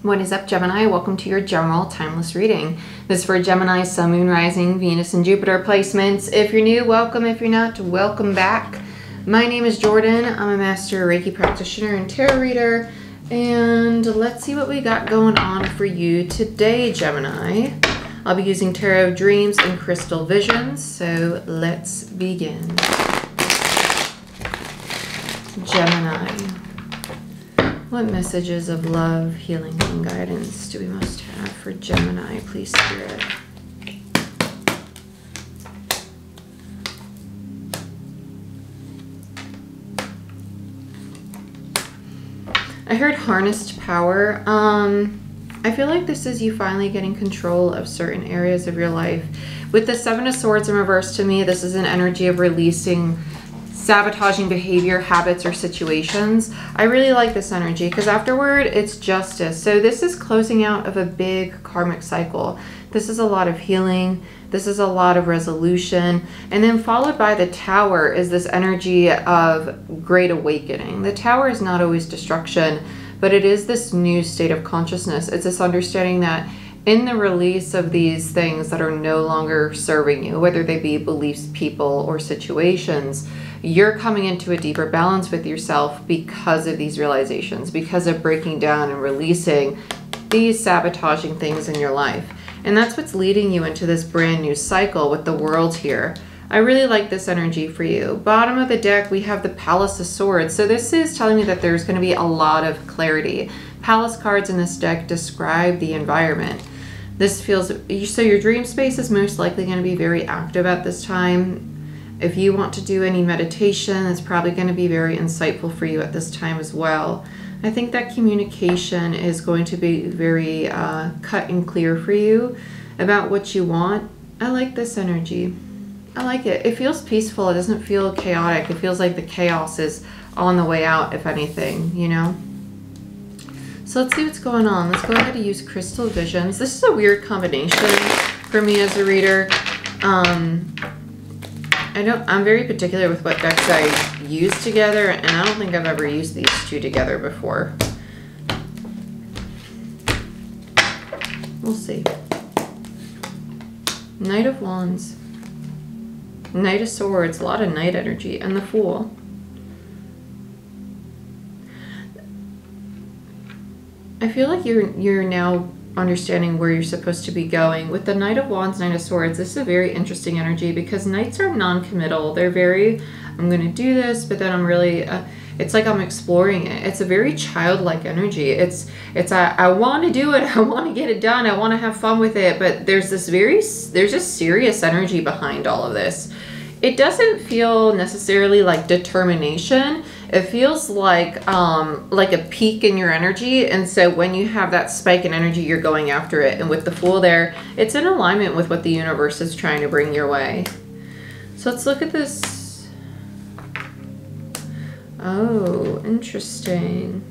What is up, Gemini? Welcome to your general timeless reading. This is for Gemini, Sun, Moon, Rising, Venus, and Jupiter placements. If you're new, welcome. If you're not, welcome back. My name is Jordyn. I'm a master Reiki practitioner and tarot reader. And let's see what we got going on for you today, Gemini. I'll be using tarot dreams and crystal visions. So let's begin. Gemini. What messages of love, healing, and guidance do we most have for Gemini, please, Spirit? I heard harnessed power. I feel like this is you finally getting control of certain areas of your life. With the Seven of Swords in reverse, to me, this is an energy of releasing sabotaging behavior, habits, or situations. I really like this energy because afterward it's justice. So this is closing out of a big karmic cycle. This is a lot of healing. This is a lot of resolution. And then followed by the Tower is this energy of great awakening. The Tower is not always destruction, but it is this new state of consciousness. It's this understanding that in the release of these things that are no longer serving you, whether they be beliefs, people, or situations, you're coming into a deeper balance with yourself because of these realizations, because of breaking down and releasing these sabotaging things in your life. And that's what's leading you into this brand new cycle with the World here. I really like this energy for you. Bottom of the deck, we have the Palace of Swords. So this is telling me that there's going to be a lot of clarity. Palace cards in this deck describe the environment. This feels, so your dream space is most likely going to be very active at this time. If you want to do any meditation, it's probably going to be very insightful for you at this time as well. I think that communication is going to be very cut and clear for you about what you want. I like this energy. I like it. It feels peaceful. It doesn't feel chaotic. It feels like the chaos is on the way out, if anything, you know? So let's see what's going on. Let's go ahead and use crystal visions. This is a weird combination for me as a reader. I'm very particular with what decks I use together, and I don't think I've ever used these two together before. We'll see. Knight of Wands. Knight of Swords, a lot of Knight energy, and the Fool. I feel like you're now understanding where you're supposed to be going. With the Knight of Wands, Knight of Swords, this is a very interesting energy because Knights are non-committal. They're very, I'm going to do this, but then I'm really, it's like I'm exploring it. It's a very childlike energy. It's I want to do it. I want to get it done. I want to have fun with it. But there's this there's a serious energy behind all of this. It doesn't feel necessarily like determination. It feels like a peak in your energy. And so when you have that spike in energy, you're going after it. And with the Fool there, it's in alignment with what the universe is trying to bring your way. So let's look at this. Oh, interesting.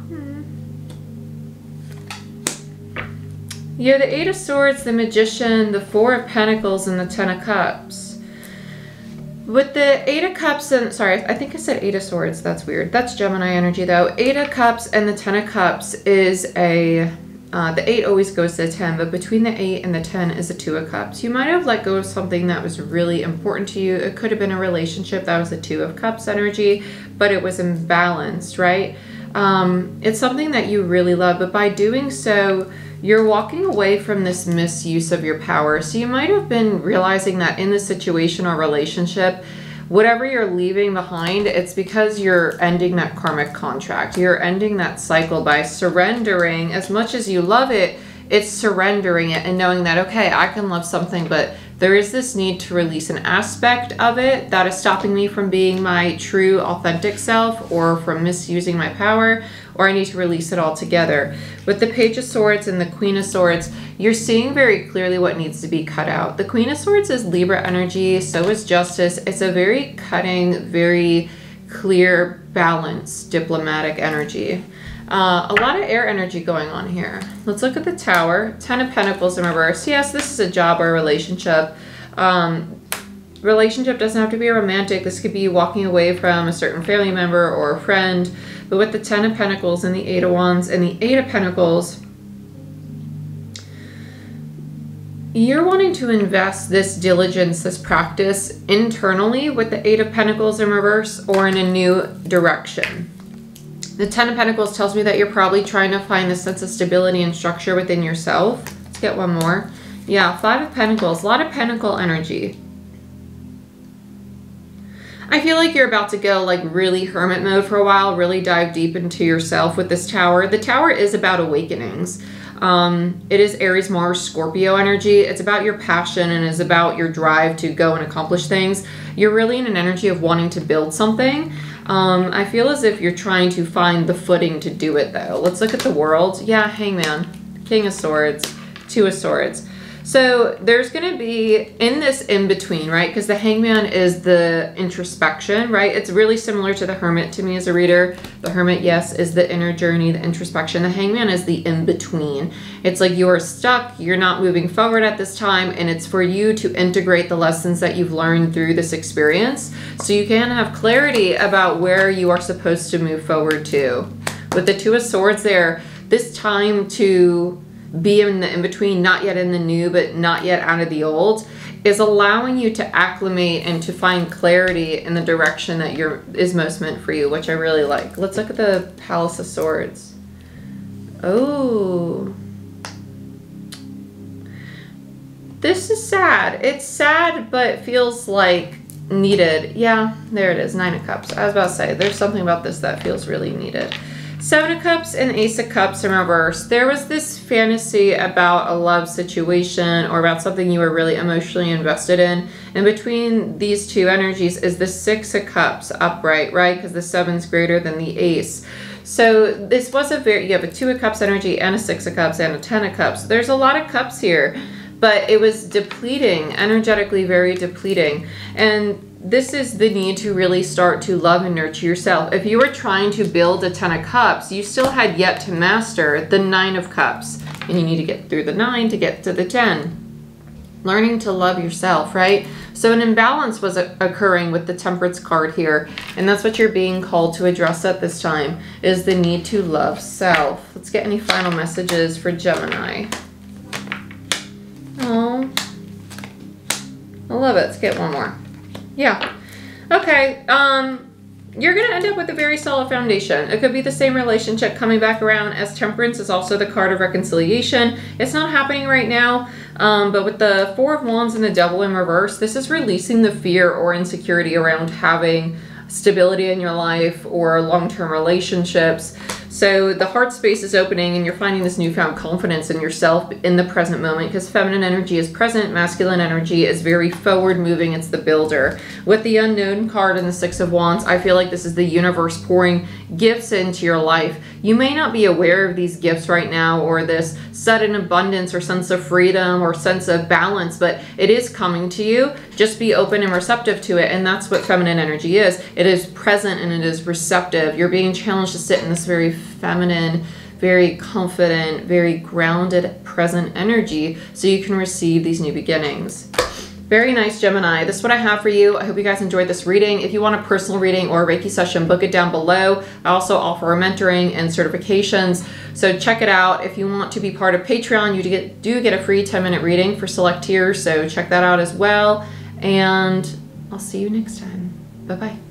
You have the Eight of Swords, the Magician, the Four of Pentacles, and the Ten of Cups. With the Eight of Cups and, sorry, I think I said Eight of Swords. That's weird. That's Gemini energy though. Eight of Cups and the Ten of Cups is the 8 always goes to the 10, but between the 8 and the 10 is the Two of Cups. You might have let go of something that was really important to you. It could have been a relationship that was the Two of Cups energy, but it was imbalanced, right? It's something that you really love, but by doing so, you're walking away from this misuse of your power. So you might have been realizing that in this situation or relationship, whatever you're leaving behind, it's because you're ending that karmic contract. You're ending that cycle by surrendering. As much as you love it, it's surrendering it and knowing that, okay, I can love something, but there is this need to release an aspect of it that is stopping me from being my true, authentic self or from misusing my power, or I need to release it all together. With the Page of Swords and the Queen of Swords, you're seeing very clearly what needs to be cut out. The Queen of Swords is Libra energy, so is Justice. It's a very cutting, very clear, balanced, diplomatic energy. A lot of air energy going on here. Let's look at the Tower. Ten of Pentacles in reverse. Yes, this is a job or a relationship. Relationship doesn't have to be romantic. This could be walking away from a certain family member or a friend. But with the Ten of Pentacles and the Eight of Wands and the Eight of Pentacles, You're wanting to invest this diligence, this practice internally with the Eight of Pentacles in reverse or in a new direction. The Ten of Pentacles tells me that you're probably trying to find the sense of stability and structure within yourself. Let's get one more. Yeah, Five of Pentacles, a lot of pentacle energy. I feel like you're about to go like really hermit mode for a while, really dive deep into yourself with this Tower. The Tower is about awakenings. It is Aries, Mars, Scorpio energy. It's about your passion and is about your drive to go and accomplish things. You're really in an energy of wanting to build something. I feel as if you're trying to find the footing to do it though. Let's look at the World. Yeah, Hangman, King of Swords, Two of Swords. So there's going to be in this in-between, right? Because the Hangman is the introspection, right? It's really similar to the Hermit to me as a reader. The Hermit, yes, is the inner journey, the introspection. The Hangman is the in-between. It's like you're stuck, you're not moving forward at this time, and it's for you to integrate the lessons that you've learned through this experience so you can have clarity about where you are supposed to move forward to. With the Two of Swords there, this time to be in the in-between, not yet in the new, but not yet out of the old, is allowing you to acclimate and to find clarity in the direction that is most meant for you, which I really like. Let's look at the Palace of Swords. Oh. This is sad. It's sad, but feels like needed. Yeah, there it is, Nine of Cups. I was about to say, there's something about this that feels really needed. Seven of Cups and Ace of Cups in reverse. There was this fantasy about a love situation or about something you were really emotionally invested in. And between these two energies is the Six of Cups upright, right? Because the Seven's greater than the Ace. So this was you have a Two of Cups energy and a Six of Cups and a Ten of Cups. There's a lot of cups here, but it was depleting, energetically very depleting. And this is the need to really start to love and nurture yourself. If you were trying to build a Ten of Cups, you still had yet to master the Nine of Cups. And you need to get through the 9 to get to the 10. Learning to love yourself, right? So an imbalance was occurring with the Temperance card here. And that's what you're being called to address at this time, is the need to love self. Let's get any final messages for Gemini. Oh, I love it. Let's get one more. Yeah. Okay. You're going to end up with a very solid foundation. It could be the same relationship coming back around, as Temperance is also the card of reconciliation. It's not happening right now, but with the Four of Wands and the Devil in reverse, this is releasing the fear or insecurity around having stability in your life or long-term relationships. So the heart space is opening and you're finding this newfound confidence in yourself in the present moment, because feminine energy is present, masculine energy is very forward moving, it's the builder. With the Unknown card and the Six of Wands, I feel like this is the universe pouring gifts into your life. You may not be aware of these gifts right now, or this sudden abundance or sense of freedom or sense of balance, but it is coming to you. Just be open and receptive to it, and that's what feminine energy is. It is present and it is receptive. You're being challenged to sit in this very feminine, very confident, very grounded, present energy so you can receive these new beginnings. Very nice, Gemini. This is what I have for you. I hope you guys enjoyed this reading. If you want a personal reading or a Reiki session, book it down below. I also offer mentoring and certifications, so check it out. If you want to be part of Patreon, you do get a free 10-minute reading for select tiers, so check that out as well. And I'll see you next time. Bye-bye.